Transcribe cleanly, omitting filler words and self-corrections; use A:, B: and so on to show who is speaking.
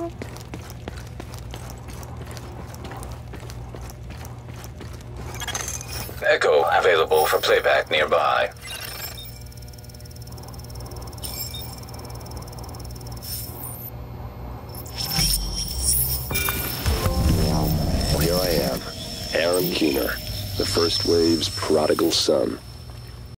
A: Echo available for playback nearby.
B: Here I am, Aaron Keener, the first wave's prodigal son.